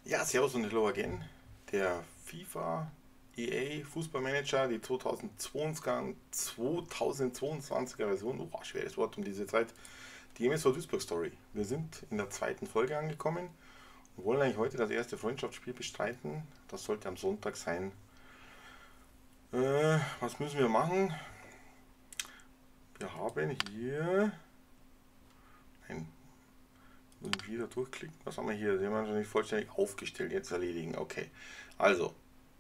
Ja, servus und hello again. Der FIFA EA Fußballmanager, die 2022er Version, schweres Wort um diese Zeit, die MSV Duisburg Story. Wir sind in der zweiten Folge angekommen und wollen eigentlich heute das erste Freundschaftsspiel bestreiten. Das sollte am Sonntag sein. Was müssen wir machen? Wir haben hier ein wieder durchklicken. Was haben wir hier? Den haben wir schon nicht vollständig aufgestellt. Jetzt erledigen. Okay. Also,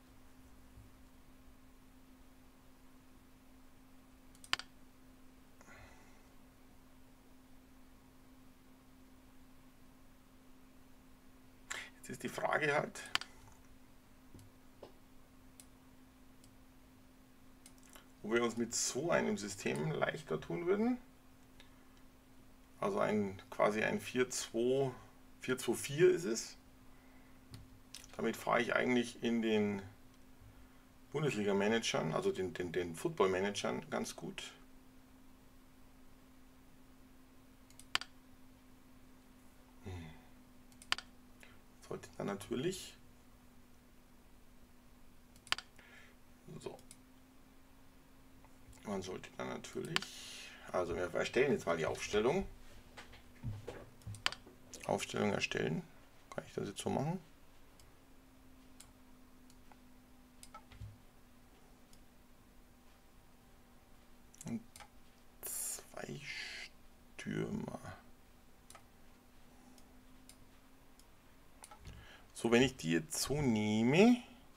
jetzt ist die Frage halt, wo wir uns mit so einem System leichter tun würden. Also quasi ein 4-2-4 ist es. Damit fahre ich eigentlich in den Bundesliga-Managern, also den Football-Managern ganz gut. Sollte dann natürlich so. Man sollte dann natürlich, also wir erstellen jetzt mal die Aufstellung. Aufstellung erstellen. Kann ich das jetzt so machen? Und 2 Stürmer. So, wenn ich die jetzt so nehme,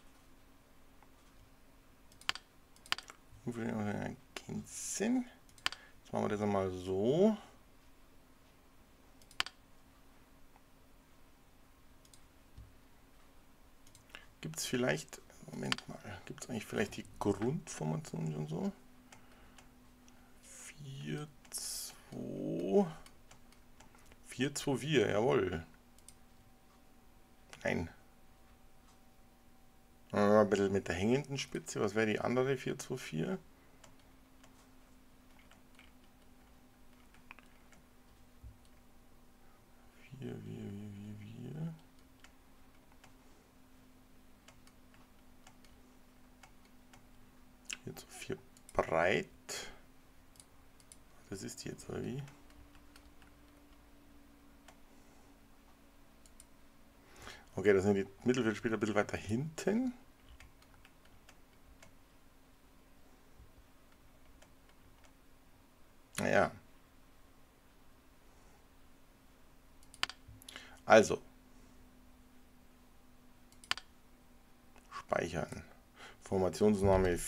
ergänzen. Jetzt machen wir das einmal so. Gibt es vielleicht, Moment mal, gibt es eigentlich vielleicht die Grundformation schon so? 4-2-4, jawohl. Nein. Ein bisschen mit der hängenden Spitze. Was wäre die andere 4-2-4? Jetzt so 4 breit. Das ist die jetzt, oder wie? Okay, das sind die Mittelfeldspieler ein bisschen weiter hinten. Naja. Also. Speichern. Formationsname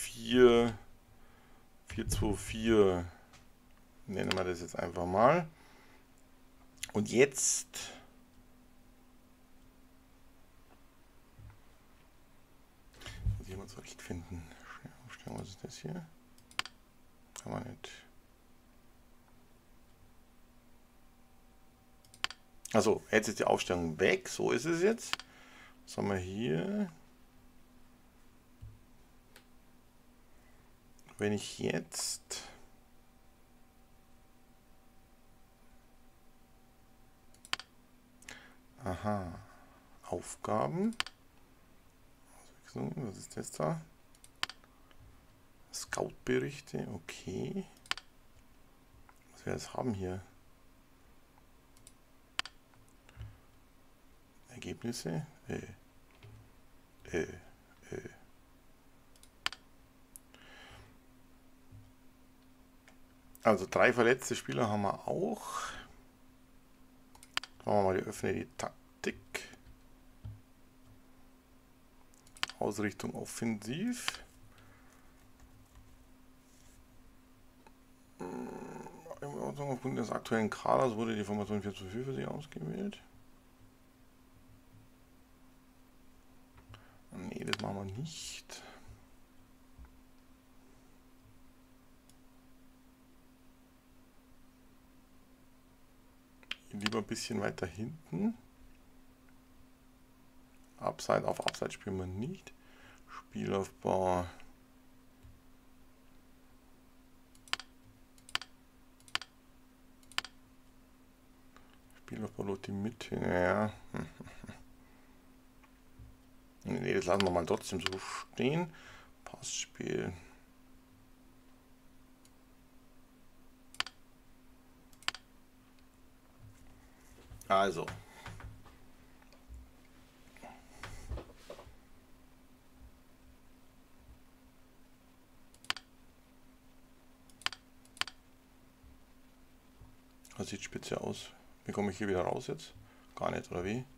4-2-4. Nennen wir das jetzt einfach mal. Und jetzt muss ich mal zurechtfinden. Aufstellung, was ist das hier? Kann man nicht. Also, jetzt ist die Aufstellung weg. So ist es jetzt. Was haben wir hier? Wenn ich jetzt Aufgaben. Was ist das da? Scout-Berichte, okay. Was wir jetzt haben hier? Ergebnisse. Also 3 verletzte Spieler haben wir auch. Machen wir mal öffne die Taktik. Ausrichtung offensiv. Aufgrund des aktuellen Kaders wurde die Formation 4-2-4 für Sie ausgewählt. Nee, das machen wir nicht. Lieber ein bisschen weiter hinten. Auf Upside spielen wir nicht. Spielaufbau. Spielaufbau durch die Mitte. Ja. Ne, das lassen wir mal trotzdem so stehen. Passspiel. Also. Das sieht spitze aus. Wie komme ich hier wieder raus jetzt? Gar nicht, oder wie?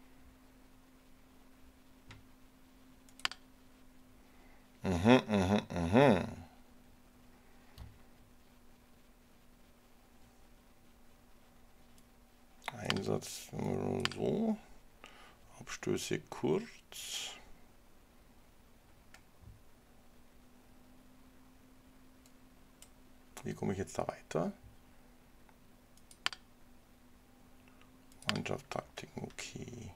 Einsatz so. Abstöße kurz. Wie komme ich jetzt da weiter? Mannschaft, Taktiken, okay.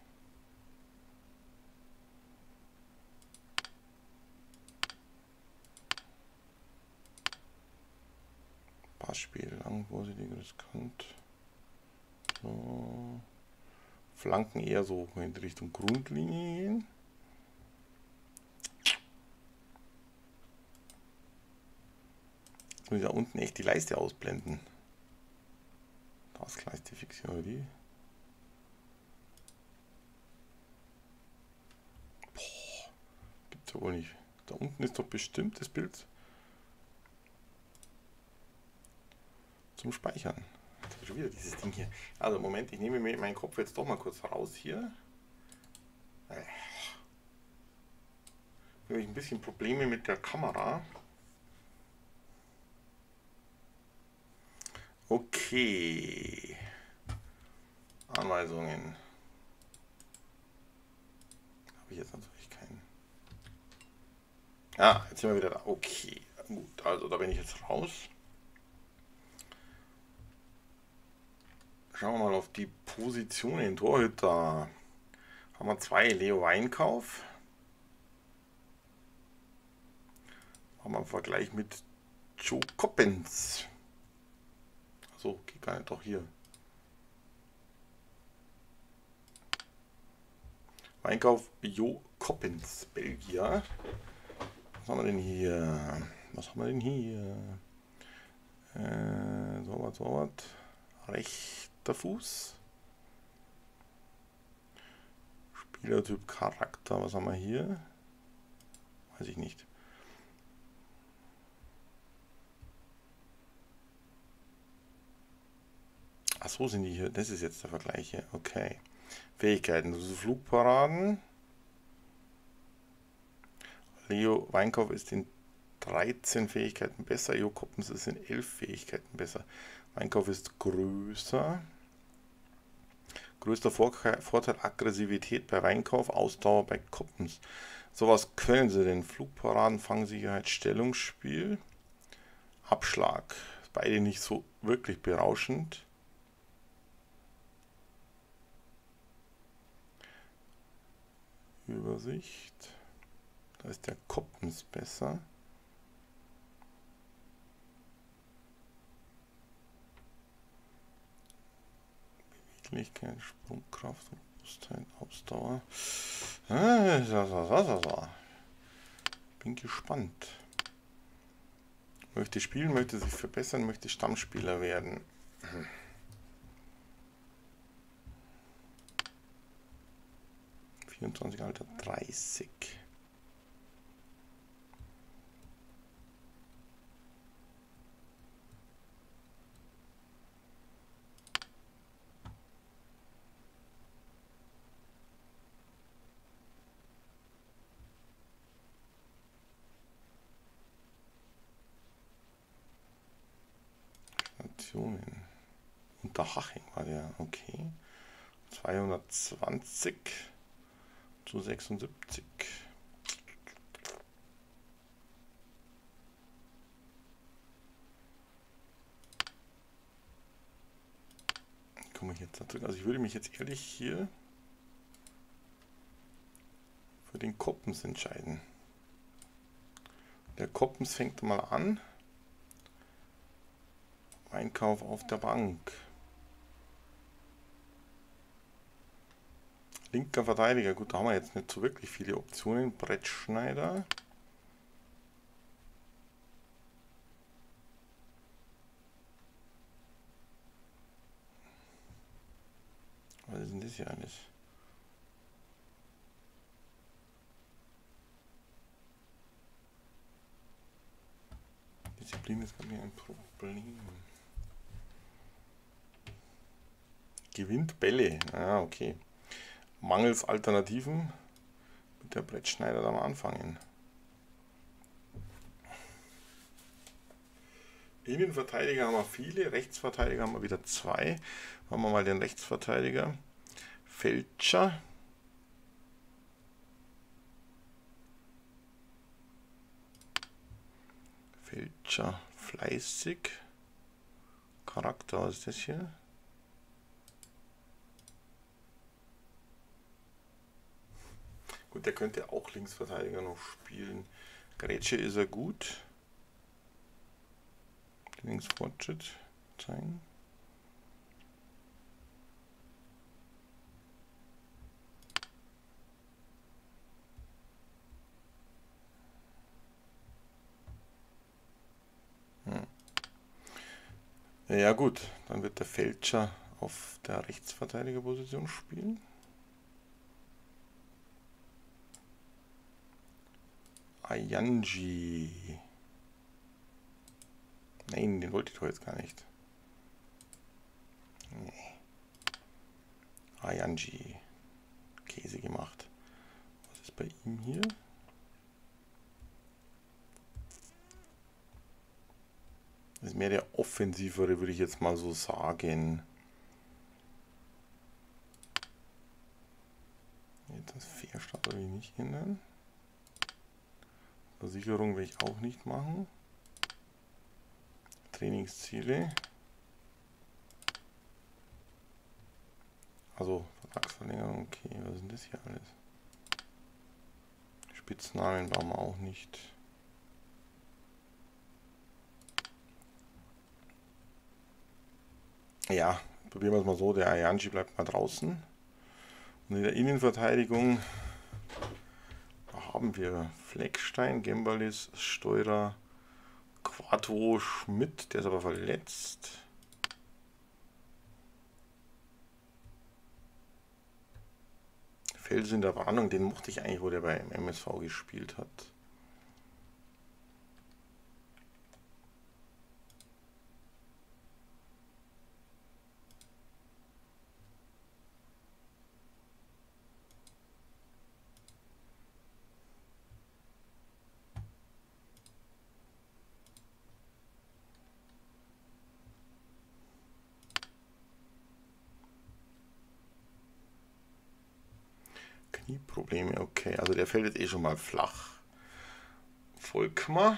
Passspiel, lang, vorsichtig, riskant. So. Flanken eher so in Richtung Grundlinie gehen. Muss ich da unten echt die Leiste ausblenden. Das Leiste fixieren oder die. Boah, gibt's ja wohl nicht. Da unten ist doch bestimmt das Bild zum Speichern. Jetzt habe ich schon wieder dieses Ding hier. Also Moment, ich nehme mir meinen Kopf jetzt doch mal kurz raus hier. Habe ich ein bisschen Probleme mit der Kamera. Okay. Anweisungen. Habe ich jetzt natürlich keinen. Ja, jetzt sind wir wieder da. Okay, gut. Also da bin ich jetzt raus. Schauen wir mal auf die Positionen. Torhüter. Haben wir 2. Leo Weinkauf. Machen wir einen Vergleich mit Joe Coppens. So, geht gar nicht, doch hier. Weinkauf Jo Coppens, Belgier. Was haben wir denn hier? Was haben wir denn hier? So was. Rechter Fuß. Spielertyp Charakter. Was haben wir hier? Weiß ich nicht. Ach so, sind die hier. Das ist jetzt der Vergleich hier. Okay. Fähigkeiten. Also Flugparaden. Leo Weinkauf ist in 13 Fähigkeiten besser. Jo Coppens ist in 11 Fähigkeiten besser. Weinkauf ist größer. Größter Vorteil Aggressivität bei Weinkauf, Ausdauer bei Coppens. So was können sie denn? Flugparaden, Fangsicherheit, Stellungsspiel. Abschlag. Beide nicht so wirklich berauschend. Übersicht. Da ist der Coppens besser. Beweglichkeit, Sprungkraft, Robustheit, Ausdauer. Bin gespannt. Möchte spielen, möchte sich verbessern, möchte Stammspieler werden. 24 Alter 30. Stationen. Unterhaching war der, okay. 220 zu 76. Komme ich jetzt da zurück? Also ich würde mich jetzt ehrlich hier für den Coppens entscheiden. Der Coppens fängt mal an. Einkauf auf der Bank. Linker Verteidiger, gut, da haben wir jetzt nicht so wirklich viele Optionen. Brettschneider. Was ist denn das hier alles? Disziplin ist, glaube ich, ein Problem. Gewinnt Bälle. Ah, okay. Mangels Alternativen mit der Brettschneider dann mal anfangen. Innenverteidiger haben wir viele, Rechtsverteidiger haben wir wieder 2. Machen wir mal den Rechtsverteidiger. Feldscher. Feldscher, fleißig. Charakter, was ist das hier? Gut, der könnte auch Linksverteidiger noch spielen. Grätsche ist er gut. Linksfortschritt zeigen. Ja gut, dann wird der Feldscher auf der Rechtsverteidigerposition spielen. Ayanji. Nein, den wollte ich doch jetzt gar nicht. Nee. Ayanji. Käse gemacht. Was ist bei ihm hier? Das ist mehr der offensivere, würde ich jetzt mal so sagen. Das Fairstart will ich nicht ändern. Versicherung will ich auch nicht machen. Trainingsziele. Also Vertragsverlängerung, okay, was ist denn das hier alles? Spitznamen brauchen wir auch nicht. Ja, probieren wir es mal so, der Ayanji bleibt mal draußen. Und in der Innenverteidigung haben wir Fleckstein, Gembalis, Steurer, Quattro, Schmidt, der ist aber verletzt. Felsen in der Warnung, den mochte ich eigentlich, wo der beim MSV gespielt hat. Knieprobleme, okay, also der fällt jetzt eh schon mal flach. Volkmar.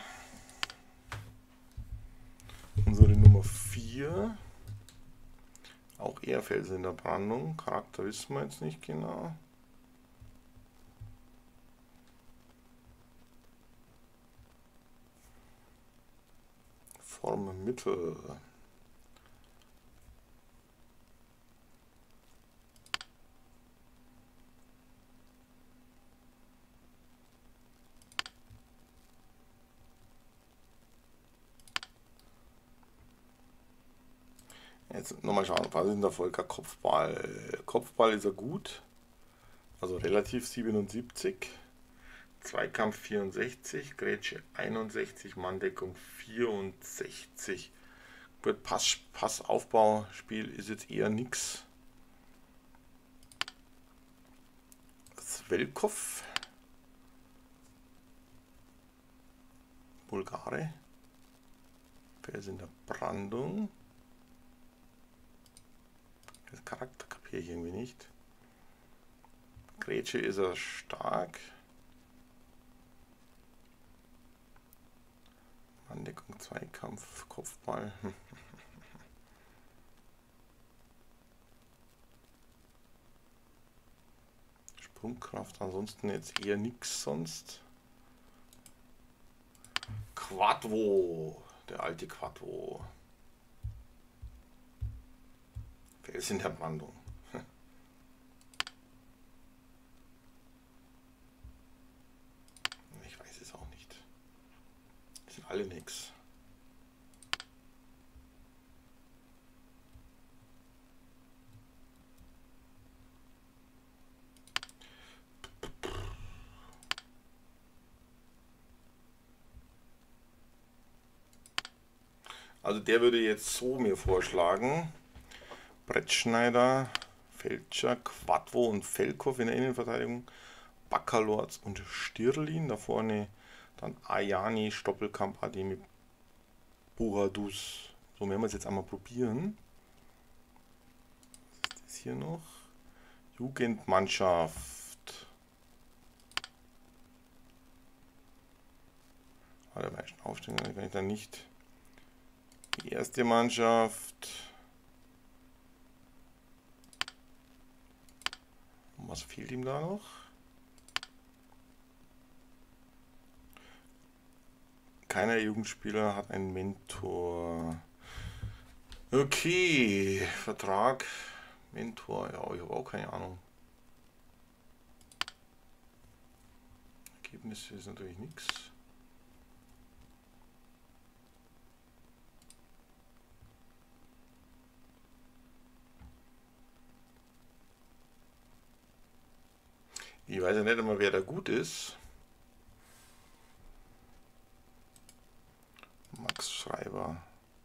Unsere Nummer 4. Auch eher Felsen in der Brandung. Charakter wissen wir jetzt nicht genau. Form Mittel. Jetzt nochmal schauen, was ist denn der Volker Kopfball? Kopfball ist er gut, also relativ 77, Zweikampf 64, Grätsche 61, Manndeckung 64. Gut, Passaufbauspiel ist jetzt eher nix. Svelkov, Bulgare, Fels in der Brandung. Das Charakter kapiere ich irgendwie nicht. Grätsche ist er stark. Andeckung, Zweikampf, Kopfball. Sprungkraft, ansonsten jetzt eher nichts sonst. Quattro, der alte Quattro. Fels in der Brandung. alle nichts. Also der würde jetzt so mir vorschlagen: Brettschneider, Feldscher, Quadvo und Velkow in der Innenverteidigung, Baccalords und Stirlin, da vorne dann Ajani, Stoppelkamp, Ademi, Buradus. So werden wir es jetzt einmal probieren. Was ist das hier noch? Jugendmannschaft. Der meisten Aufstellungen kann ich dann nicht. Die erste Mannschaft. Und was fehlt ihm da noch? Keiner Jugendspieler hat einen Mentor. Okay, Vertrag, Mentor, ja, ich habe auch keine Ahnung. Ergebnisse ist natürlich nichts. Ich weiß ja nicht einmal, wer da gut ist. Max Schreiber.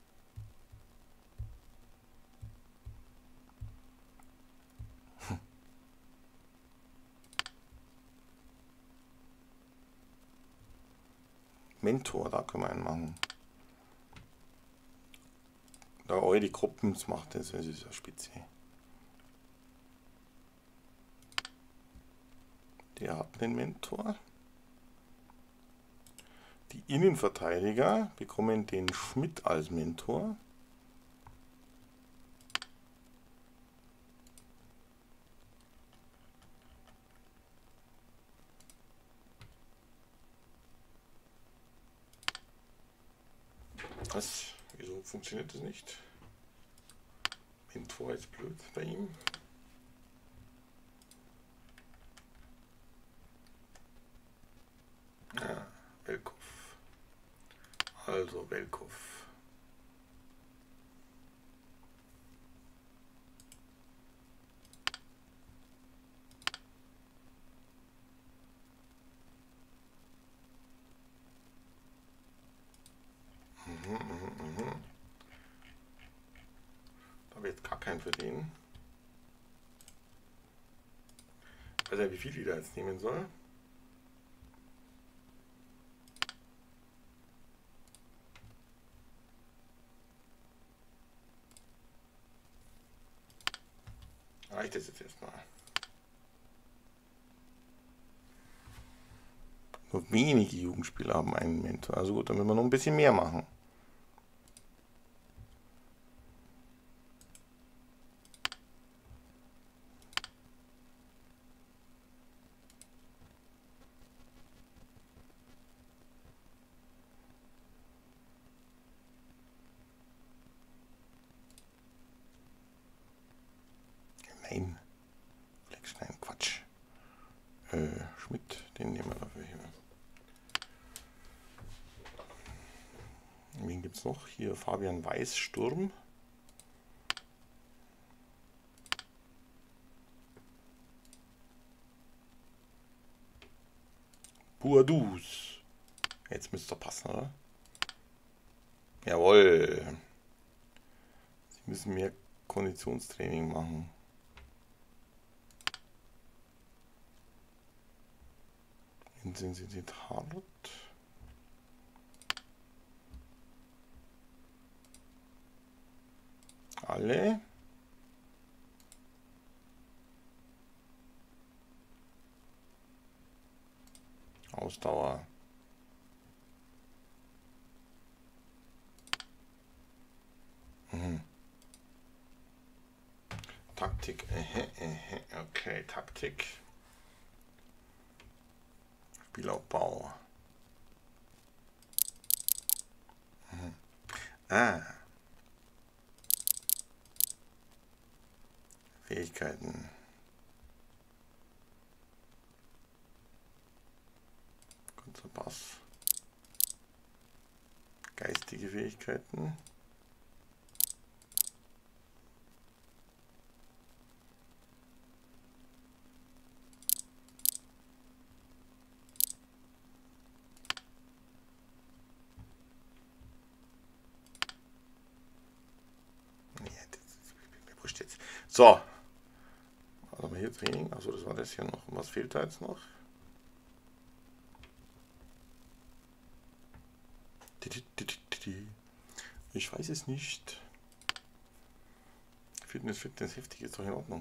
Mentor, da können wir einen machen. Da all die Gruppen macht, das ist ja spitze. Der hat einen Mentor. Die Innenverteidiger bekommen den Schmidt als Mentor. Was? Wieso funktioniert das nicht? Mentor ist blöd bei ihm. Ja, Velkow. Also Velkow. Da habe ich jetzt gar keinen für den. Ich weiß ja, wie viel ich da jetzt nehmen soll. Reicht das jetzt erstmal. Nur wenige Jugendspieler haben einen Mentor. Also gut, dann müssen wir noch ein bisschen mehr machen. Nein. Fleckstein, Quatsch. Schmidt, den nehmen wir dafür hier. Wen gibt es noch? Hier Fabian Weiß, Sturm. Buadus. Jetzt müsste er passen, oder? Jawohl. Sie müssen mehr Konditionstraining machen. Intensität hart. Alle. Ausdauer. Taktik. Okay, Taktik. Spielaufbau. Fähigkeiten. Kurzer Pass. Pflichtliche Fähigkeiten. So, was haben wir hier? Training. Also das war das hier noch. Was fehlt da jetzt noch? Ich weiß es nicht. Fitness, heftig ist doch in Ordnung.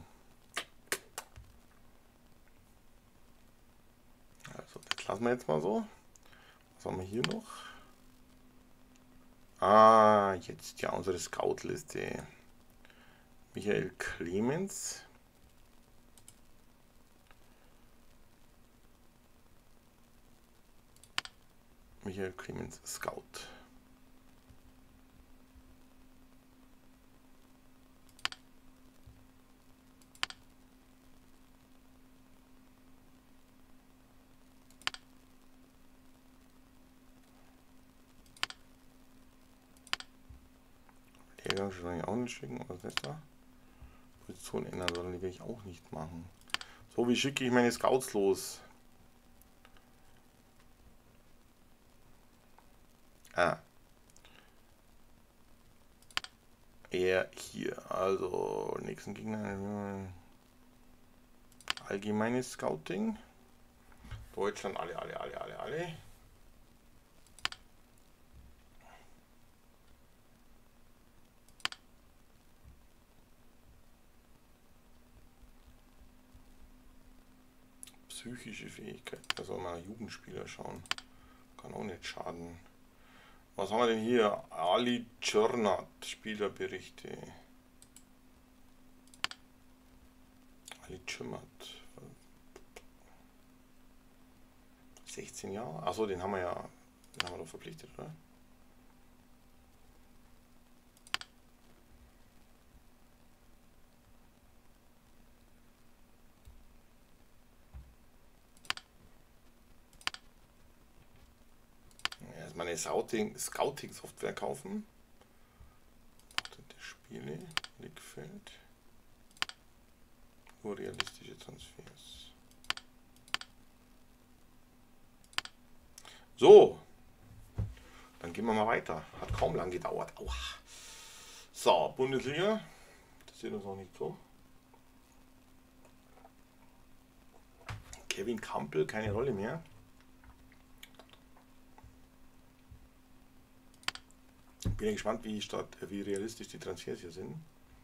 Also das lassen wir jetzt mal so. Was haben wir hier noch? Ah, jetzt ja unsere Scout-Liste. Michael Clemens. Michael Clemens Scout. Lehrgang soll ich auch nicht schicken. Was ist da? Position ändern sollen, die will ich auch nicht machen. So, wie schicke ich meine Scouts los? Ah. Er hier. Also, nächsten Gegner. Allgemeines Scouting. Deutschland, alle. Psychische Fähigkeit. Da soll mal Jugendspieler schauen. Kann auch nicht schaden. Was haben wir denn hier? Ali Czernat, Spielerberichte. Ali Czernat. 16 Jahre? Achso, den haben wir doch verpflichtet, oder? Meine Scouting-Software kaufen. Spiele, Blickfeld. Nur realistische Transfers. So. Dann gehen wir mal weiter. Hat kaum lang gedauert. Aua. So, Bundesliga. Das sieht uns noch nicht so. Kevin Campbell, keine Rolle mehr. Bin ja gespannt, wie realistisch die Transfers hier sind.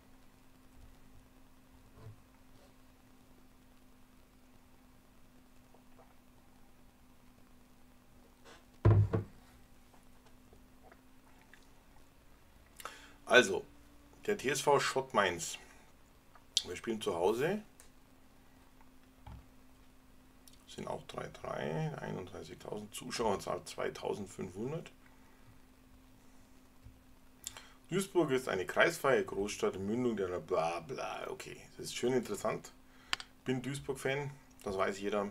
Also, der TSV Schott Mainz. Wir spielen zu Hause. Sind auch 3-3, 31.000 Zuschauer, zahlt 2.500. Duisburg ist eine kreisfreie Großstadt, Mündung der bla bla. Okay, das ist schön interessant. Bin Duisburg-Fan, das weiß jeder.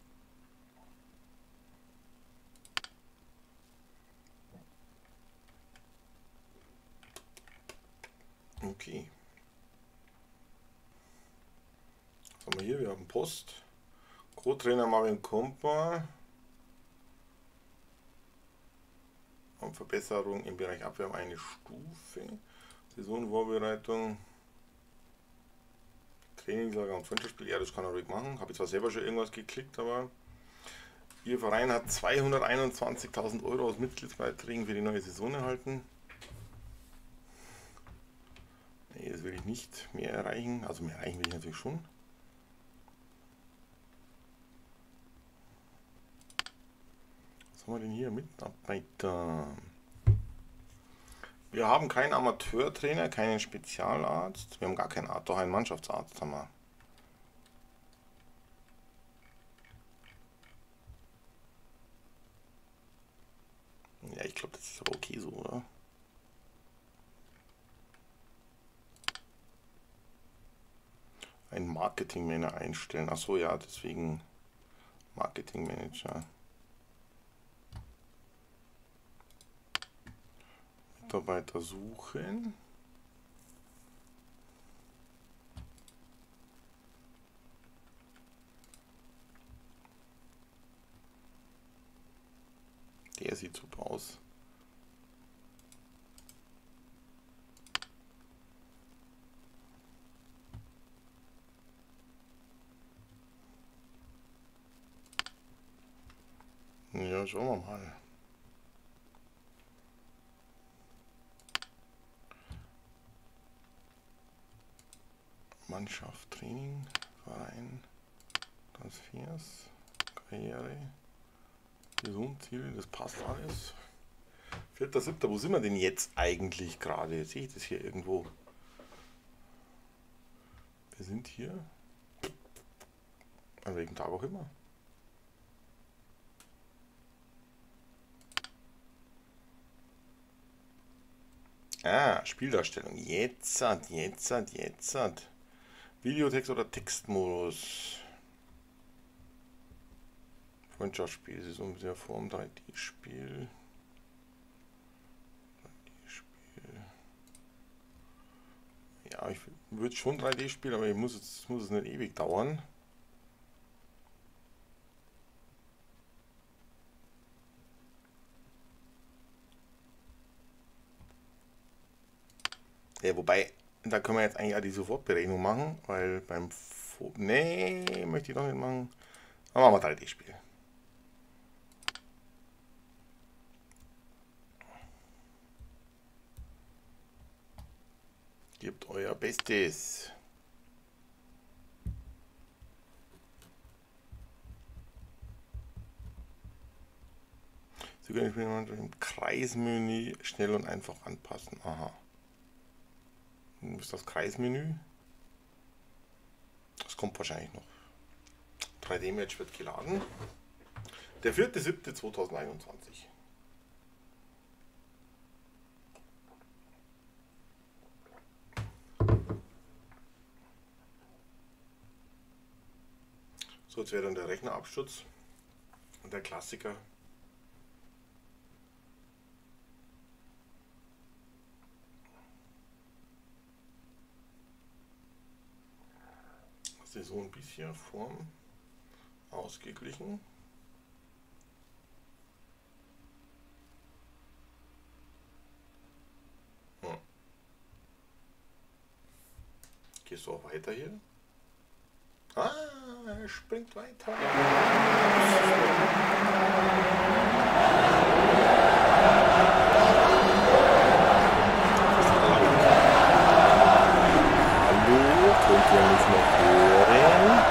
Okay. Was haben wir hier? Wir haben Post. Co-Trainer Marvin Kompa. Und Verbesserung im Bereich Abwehr eine Stufe. Saisonvorbereitung. Trainingslager und Freundschaftsspiel. Ja, das kann er ruhig machen. Habe ich zwar selber schon irgendwas geklickt, aber Ihr Verein hat 221.000 Euro aus Mitgliedsbeiträgen für die neue Saison erhalten. Nee, das will ich nicht mehr erreichen. Also mehr erreichen will ich natürlich schon. Was haben wir denn hier? Mitarbeiter. Wir haben keinen Amateurtrainer, keinen Spezialarzt. Wir haben gar keinen Arzt, doch einen Mannschaftsarzt haben wir. Ja, ich glaube, das ist aber okay so, oder? Ein Marketingmanager einstellen. Achso, ja, deswegen Marketingmanager. Mitarbeiter suchen. Der sieht super aus. Ja, schauen wir mal. Mannschaft, Training, Verein, Transfers, Karriere, Gesundziele, das passt alles. 4.7. Wo sind wir denn jetzt eigentlich gerade? Sehe ich das hier irgendwo? Wir sind hier. An welchem Tag auch immer. Ah, Spieldarstellung. Jetzt. Videotext oder Textmodus. Freundschaftsspiel, es ist um sehr Form, 3D-Spiel. Ja, ich würde schon 3D spielen, aber muss es nicht ewig dauern. Ja, wobei, da können wir jetzt eigentlich auch die Sofortberechnung machen, weil beim nee, möchte ich doch nicht machen. Dann machen wir 3D-Spiel. Gebt euer Bestes. Sie können Spiel im Kreismenü schnell und einfach anpassen. Aha. Wo ist das Kreismenü? Das kommt wahrscheinlich noch. 3D-Match wird geladen. Der 4.7.2021. So, jetzt wäre dann der Rechnerabsturz und der Klassiker. Das ist so ein bisschen Form ausgeglichen. Gehst du auch weiter hier? Ah, er springt weiter. Hallo, könnt ihr mich noch hören?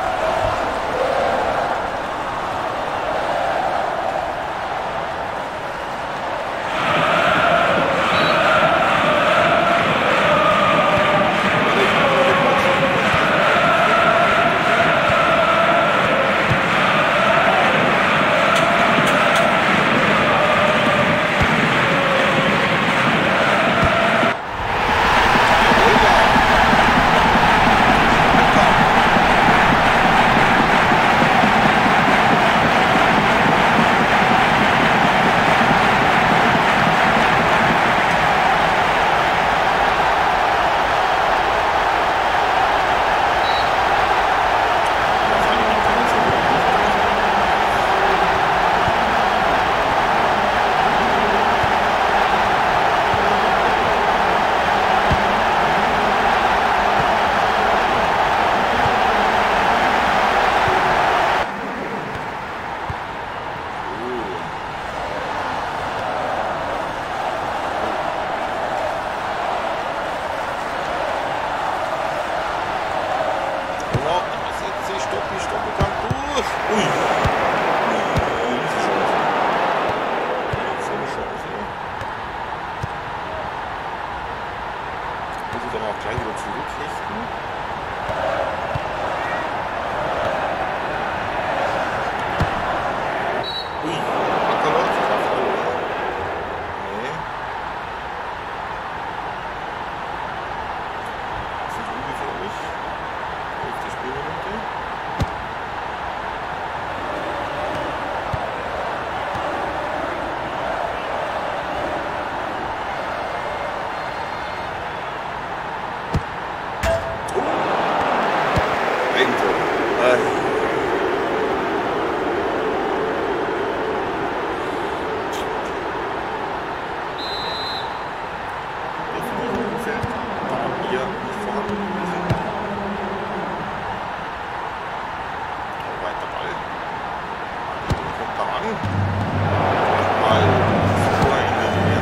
Mal Tor in der Nähe.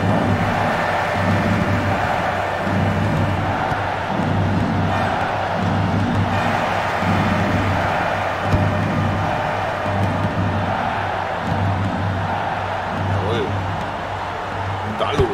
Jawohl. Ndalo.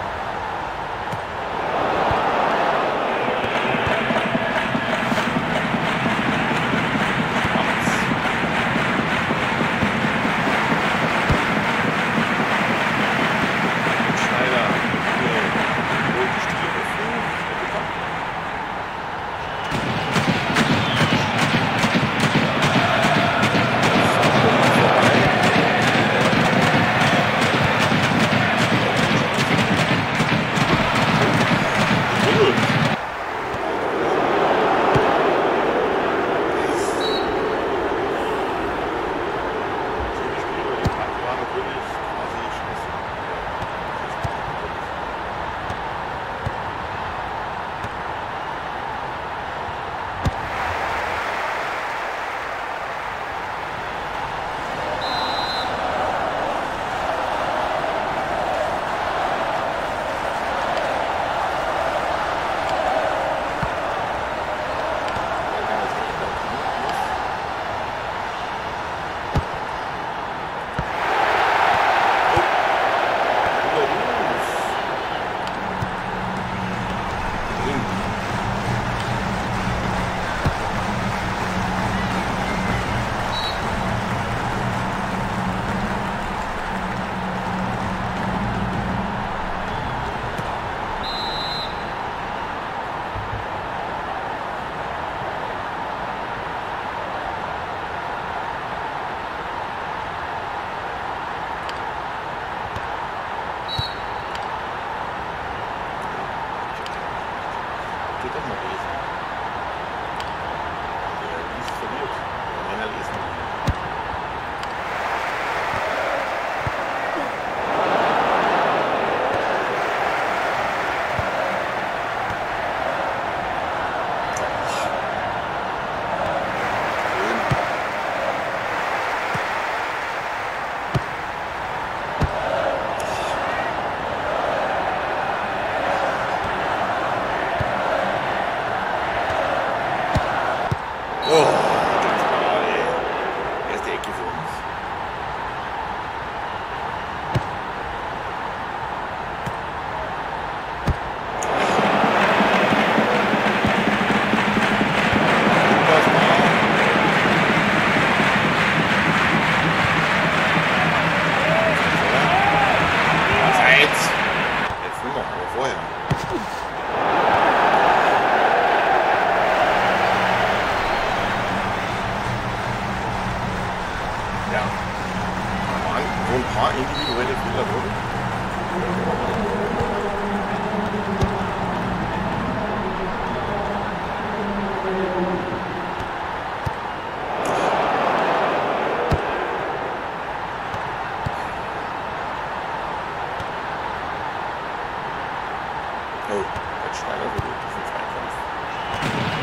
individuelle Fehler drin. Oh, jetzt Schneider berührt diesen Zweikampf.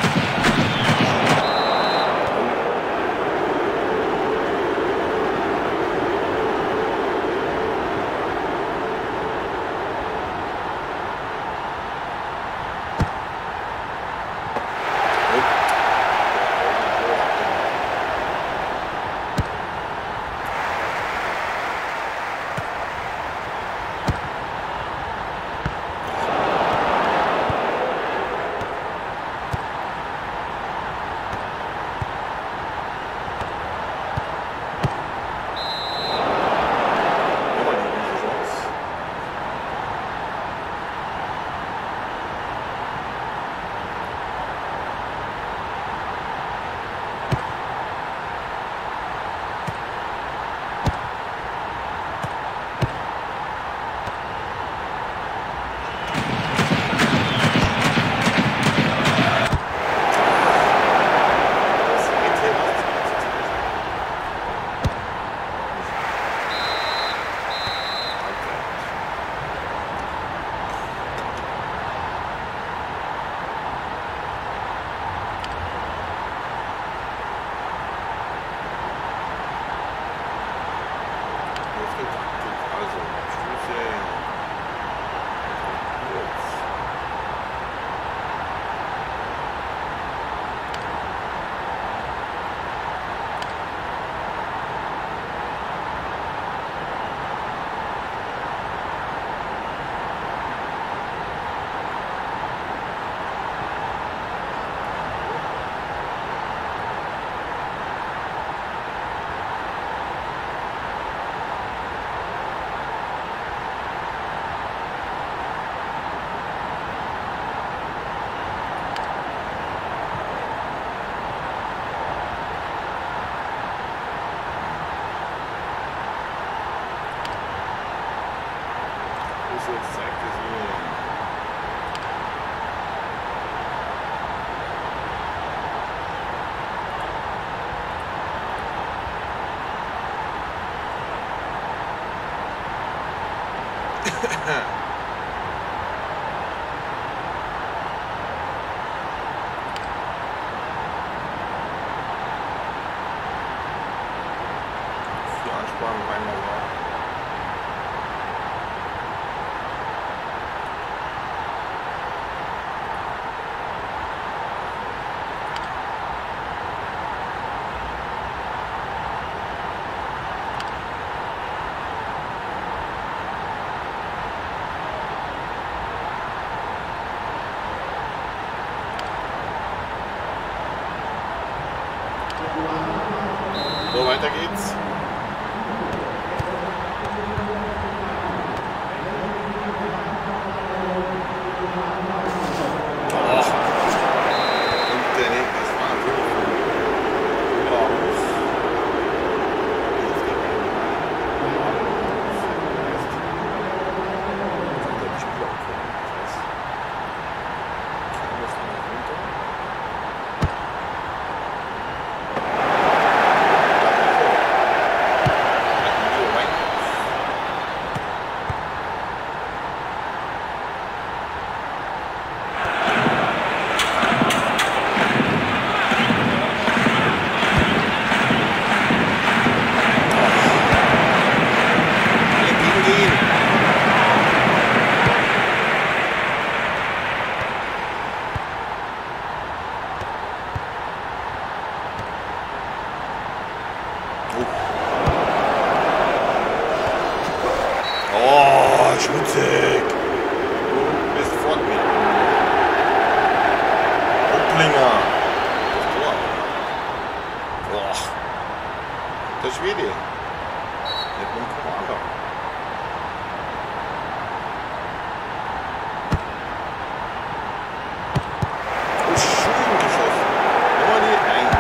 jetzt zeigt es Ihnen. Vier Ansprachen einmal noch. So, weiter geht's. Oh, schmutzig. Du bist fort mir. Rückblinger. Das Tor. Boah. Der Schwede. Nicht mit dem Commander. Oh, schön geschossen. Immer die rein.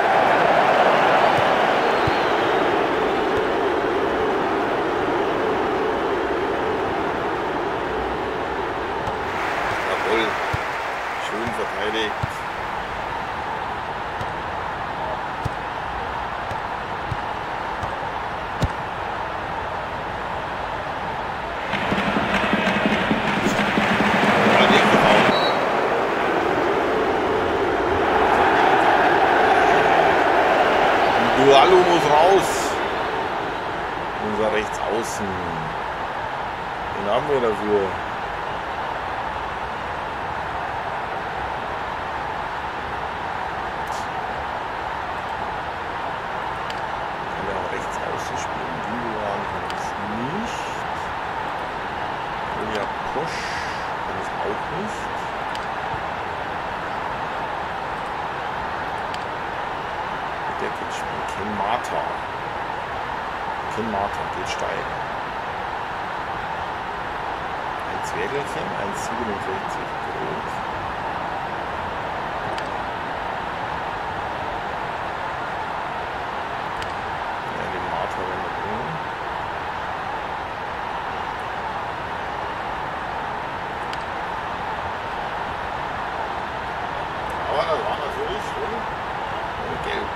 Schön verteidigt. Dualo muss raus. Unser Rechtsaußen. Den haben wir dafür. Der geht spielen. Ken Marta geht steil. Ein Zwergelchen, 1,67 groß. Ja, den Marta werden wir bringen. Aber das war natürlich schon gelb.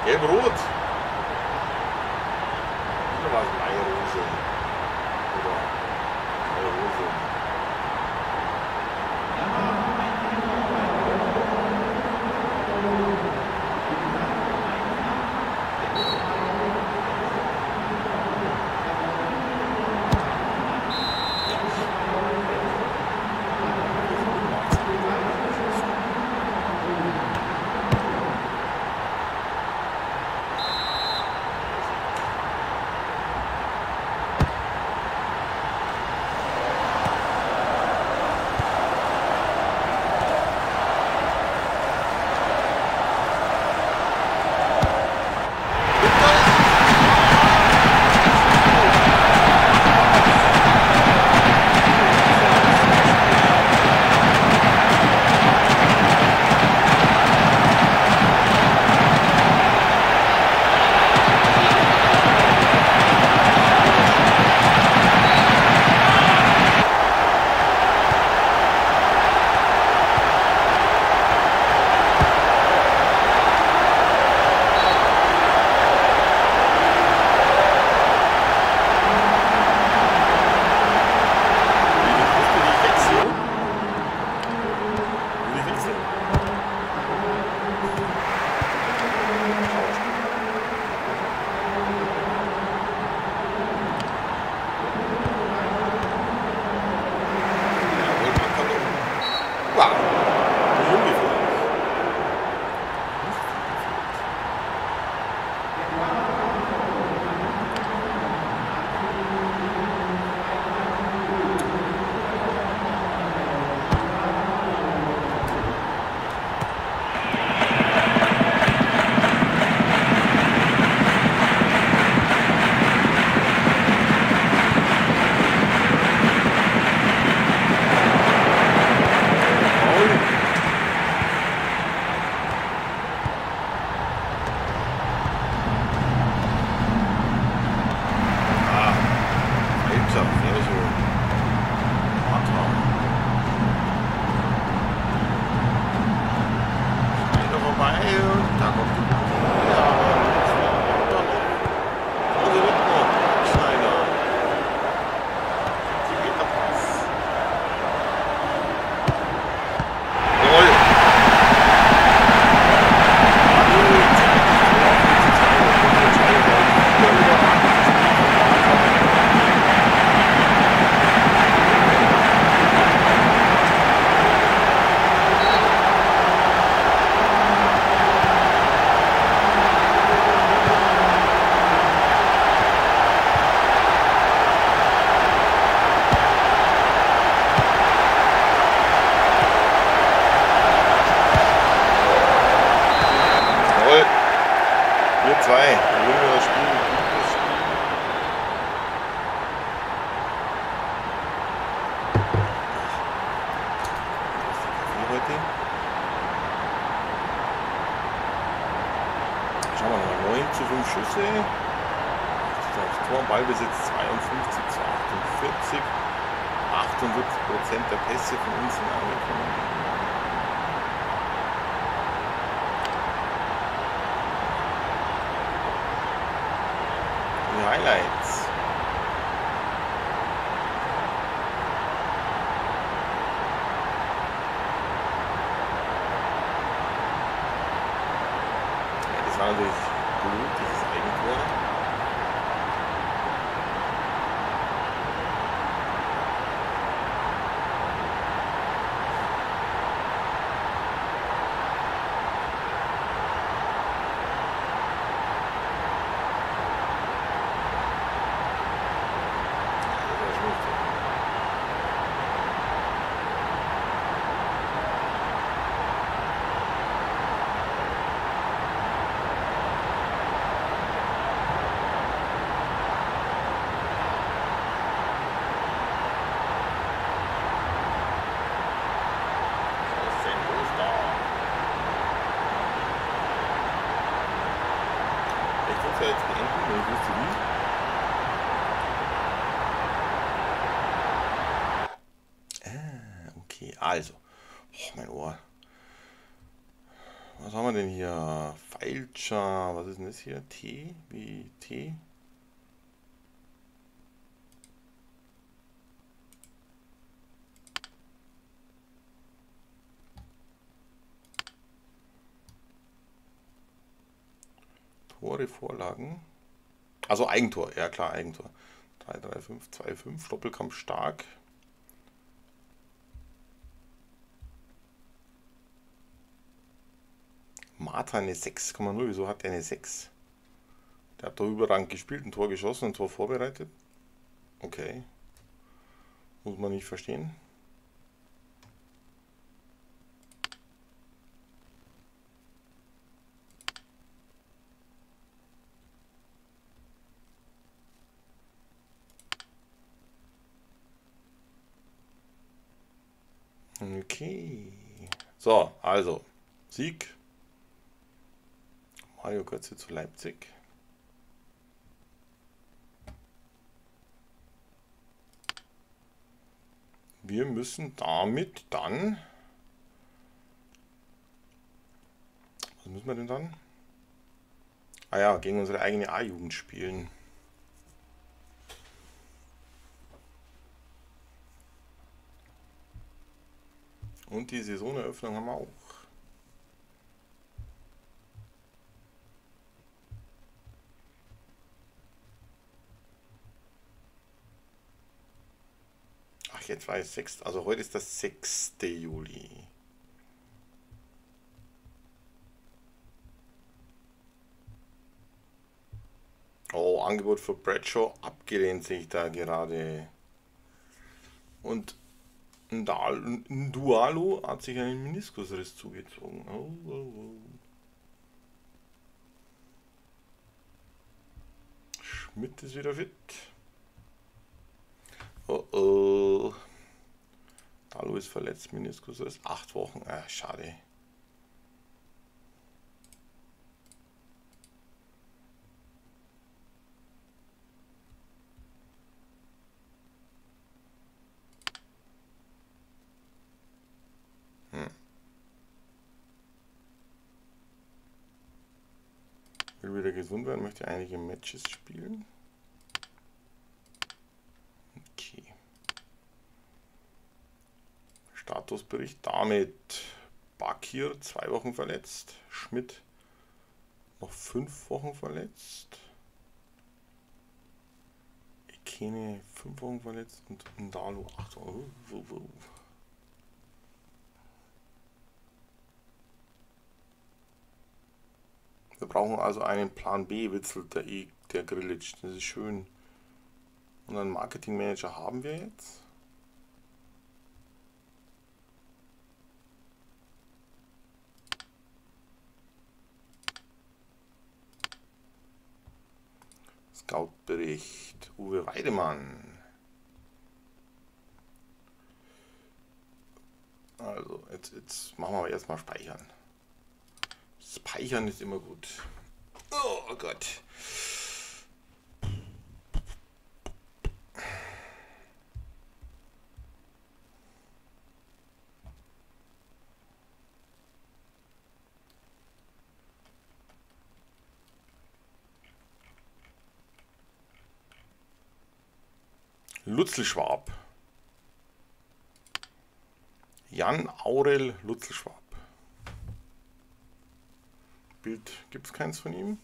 Gelb-Rot. Oder war es Mai-Rose? Oder Mai-Rose? Schauen wir mal, 9 zu 5 Schüsse. Das Tor, Ballbesitz 52 zu 48. 78% der Pässe von uns sind angekommen. Die Highlights. Ja, das war natürlich gut, dieses Eigentor. Jetzt beenden, wenn ich wüsste wie. Okay, also. Oh, mein Ohr. Was haben wir denn hier? Feilscher, was ist denn das hier? T? Wie T? Tore, Vorlagen. Also Eigentor, ja klar, Eigentor. 3-3-5, 2-5, Doppelkampf stark. Martha eine 6,0, wieso hat er eine 6? Der hat doch überragend gespielt, ein Tor geschossen, ein Tor vorbereitet. Okay. Muss man nicht verstehen. Okay. So, also. Sieg. Mario Götze zu Leipzig. Wir müssen damit dann... Was müssen wir denn dann? Ah ja, gegen unsere eigene A-Jugend spielen. Und die Saisoneröffnung haben wir auch. Ach, jetzt war es 6. Also heute ist das 6. Juli. Oh, Angebot für Bradshaw abgelehnt, sehe ich da gerade. Und Ndualo hat sich einen Meniskusriss zugezogen. Oh, oh, oh. Schmidt ist wieder fit. Oh oh. Dalo ist verletzt, Meniskusriss. 8 Wochen. Schade. Will wieder gesund werden, möchte einige Matches spielen. Okay. Statusbericht. Damit Bakir 2 Wochen verletzt. Schmidt noch 5 Wochen verletzt. Ekene 5 Wochen verletzt und Ndalo 8 Wochen. Wir brauchen also einen Plan B, witzelt der Grillitsch. Das ist schön. Und einen Marketingmanager haben wir jetzt. Scout-Bericht. Uwe Weidemann. Also, jetzt machen wir erstmal speichern. Speichern ist immer gut. Oh Gott. Lutzelschwab. Jan Aurel Lutzelschwab. Bild gibt es keins von ihm.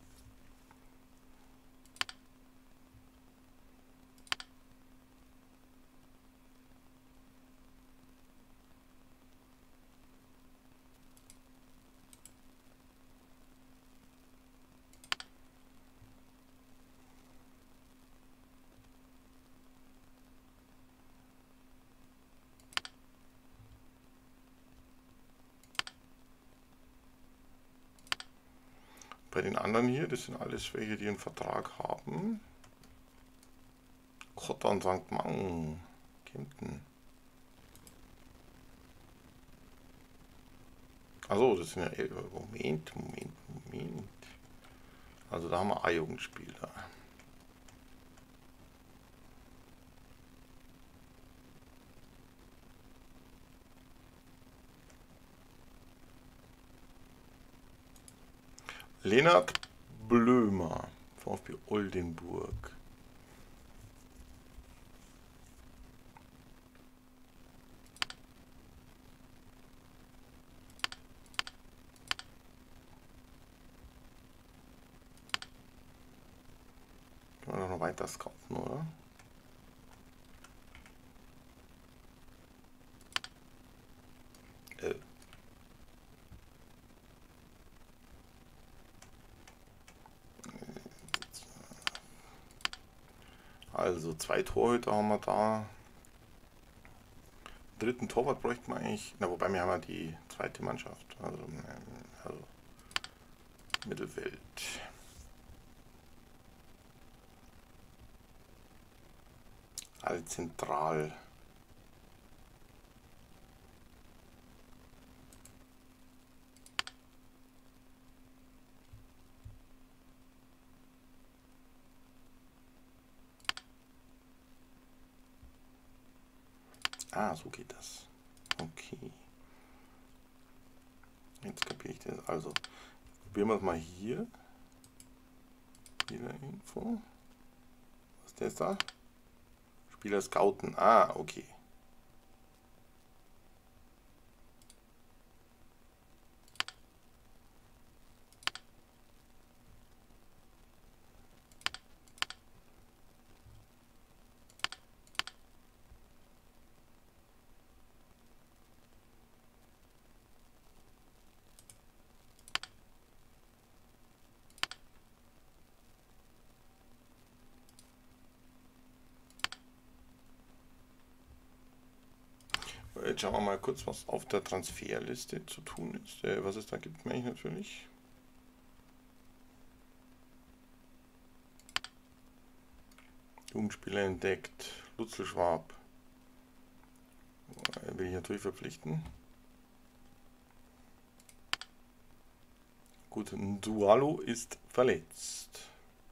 Bei den anderen hier, das sind alles welche, die einen Vertrag haben. Kotter und St. Mang. Kempten. Achso, das sind ja... Moment. Also da haben wir A-Jugendspieler. Lennart Blömer, VfB Oldenburg. Können wir noch weiter scouten, oder? Also 2 Torhüter haben wir da. Dritten Torwart bräuchten wir eigentlich. Na, wobei wir haben ja die zweite Mannschaft. Also Mittelfeld. Alle zentral. Ah, so geht das. Okay. Jetzt kapiere ich das. Also, probieren wir es mal hier. Spielerinfo. Was ist das da? Spieler scouten. Ah, okay. Jetzt schauen wir mal kurz, was auf der Transferliste zu tun ist. Was es da gibt, meine ich natürlich. Jugendspieler entdeckt. Lutzel Schwab. Will ich natürlich verpflichten. Gut, Dualo ist verletzt.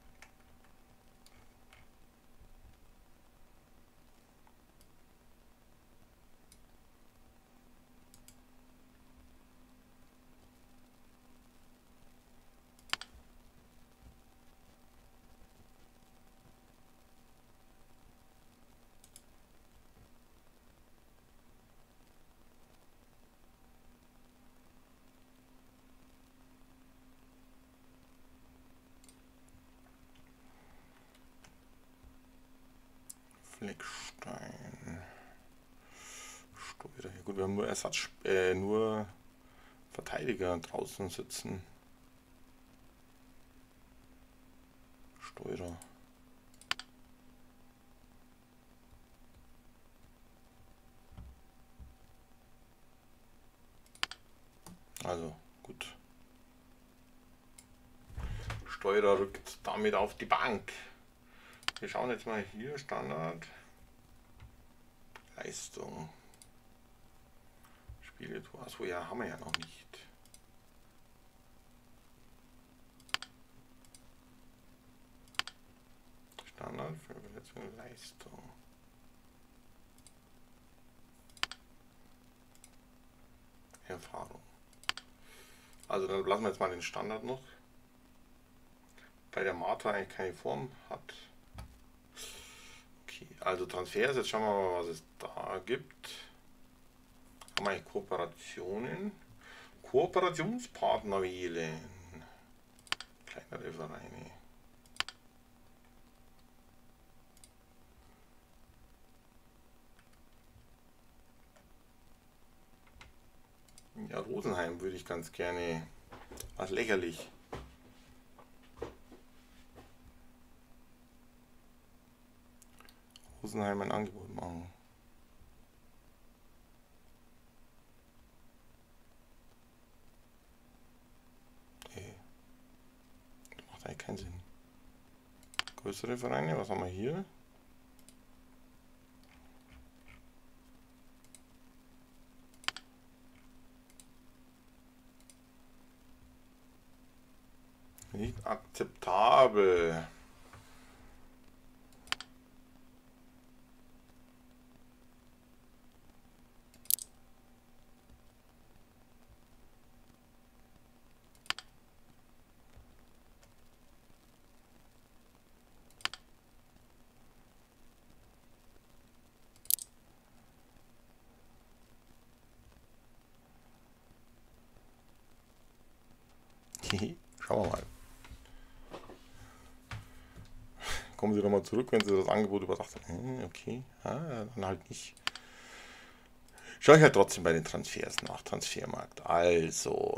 Fleckstein. Steuer. Ja gut, wir haben nur nur Verteidiger draußen sitzen. Steuer. Also, gut. Steuerer rückt damit auf die Bank. Wir schauen jetzt mal hier, Standard. Leistung. Spiele, achso, ja, haben wir ja noch nicht. Standard für Verletzung, Leistung. Erfahrung. Also dann lassen wir jetzt mal den Standard noch. Bei der Martha eigentlich keine Form hat. Okay, also Transfers, jetzt schauen wir mal, was es da gibt. Haben wir eigentlich Kooperationen. Kooperationspartner wählen. Kleinere Vereine. Ja, Rosenheim würde ich ganz gerne. Was lächerlich. Rosenheim ein Angebot machen. Nee. Das macht eigentlich keinen Sinn. Größere Vereine, was haben wir hier? Nicht akzeptabel. Schauen wir mal. Kommen Sie doch mal zurück, wenn Sie das Angebot überdacht haben. Okay, dann halt nicht. Schaue ich halt trotzdem bei den Transfers nach, Transfermarkt. Also.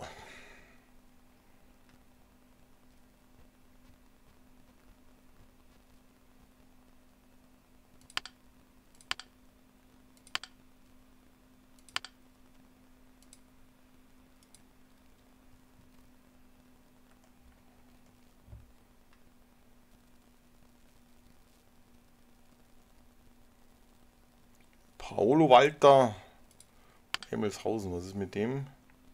Paulo Walter. Emmelshausen, was ist mit dem?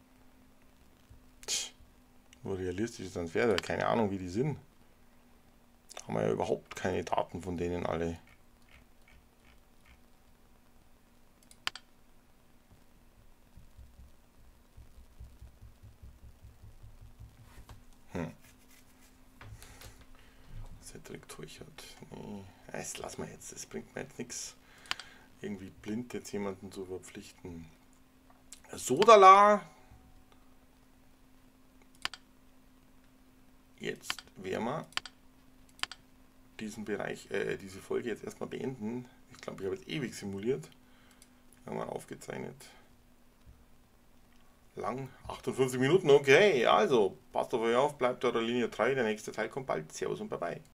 Nur realistische Transfer, keine Ahnung, wie die sind. Da haben wir ja überhaupt keine Daten von denen alle. Cedric Teuchert. Nee, das lassen wir jetzt. Das bringt mir jetzt nichts, irgendwie blind jetzt jemanden zu verpflichten. Sodala. Jetzt werden wir diesen Bereich, diese Folge jetzt erstmal beenden. Ich glaube, ich habe jetzt ewig simuliert. Haben wir aufgezeichnet. Lang, 58 Minuten, okay. Also, passt auf euch auf, bleibt eure Linie 3. Der nächste Teil kommt bald. Servus und bye bye.